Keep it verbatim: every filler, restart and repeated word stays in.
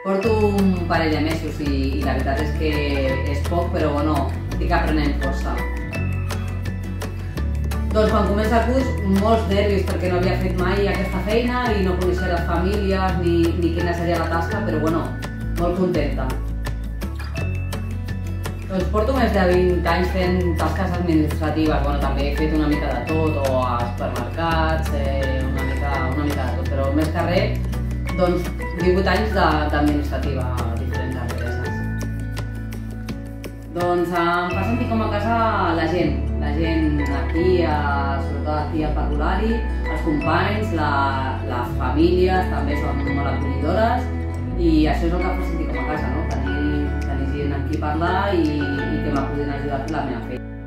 Porto un parell de mesos i, i la veritat és que és poc, però bueno, estic aprenent força. Doncs quan comença el curs, molts nervis perquè no havia fet mai aquesta feina i no coneixia les famílies ni, ni quina seria la tasca, però bueno, molt contenta. Doncs porto més de vint anys fent tasques administratives, bueno, també he fet una mica de tot, o a supermercats, eh, una, mica, una mica de tot, però més que res, doncs divuit anys d'administrativa a diferents empreses. Doncs em fa sentir com a casa la gent, la gent aquí, a, sobretot aquí al parvulari, els companys, la, les famílies també són molt acollidores i això és el que em fa sentir com a casa, no? Tenir, tenir gent amb qui parlar i, i que m'acullin a ajudar a fer la meva feina.